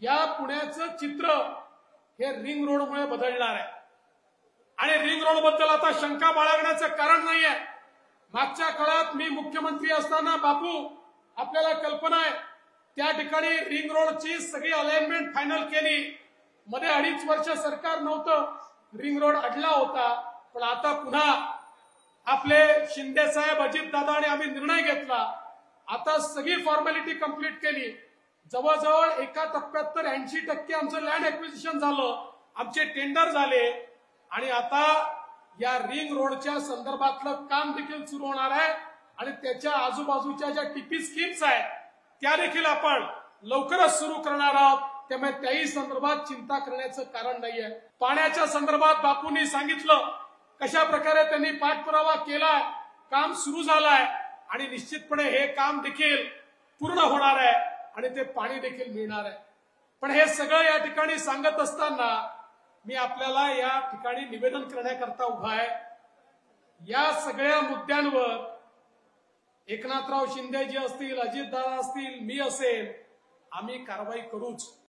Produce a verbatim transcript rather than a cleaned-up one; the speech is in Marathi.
या पुण्याचं चित्र हे रिंग रोडमुळे बदलणार आहे आणि रिंग रोड बद्दल आता शंका बाळगण्याचं कारण नाहीये। मागच्या काळात मी मुख्यमंत्री असताना बापू आपल्याला कल्पना आहे त्या ठिकाणी रिंग रोडची सगळी अलाइनमेंट फायनल केली। मध्ये अडीच वर्ष सरकार नव्हतं, रिंग रोड अडला होता, पण आता पुन्हा आपले शिंदे साहेब अजित दादा आणि आम्ही निर्णय घेतला। आता सगळी फॉर्मॅलिटी कंप्लीट केली। जवळजवळ एका टप्प्यात तर ऐंशी टक्के आमचं लँड एक्विजिशन झालं, आमचे टेंडर झाले आणि आता या रिंग रोडच्या संदर्भातलं काम देखील सुरू होणार आहे आणि त्याच्या आजूबाजूच्या ज्या टीपी स्कीम्स आहेत त्या देखील आपण लवकरच सुरू करणार आहोत। त्यामुळे त्याही संदर्भात चिंता करण्याचं कारण नाहीये। पाण्याच्या संदर्भात बापूंनी सांगितलं कशा प्रकारे त्यांनी पाठपुरावा केलाय, काम सुरू झालंय आणि निश्चितपणे हे काम देखील पूर्ण होणार आहे आणि ते पाणी देखील मिळणार आहे। पण हे सगळं या ठिकाणी सांगत असताना मी आपल्याला या ठिकाणी निवेदन करण्याकरता उभा आहे। या सगळ्या मुद्द्यांवर एकनाथराव शिंदे जी असतील, अजितदादा असतील, मी असेल, आम्ही कारवाई करूच।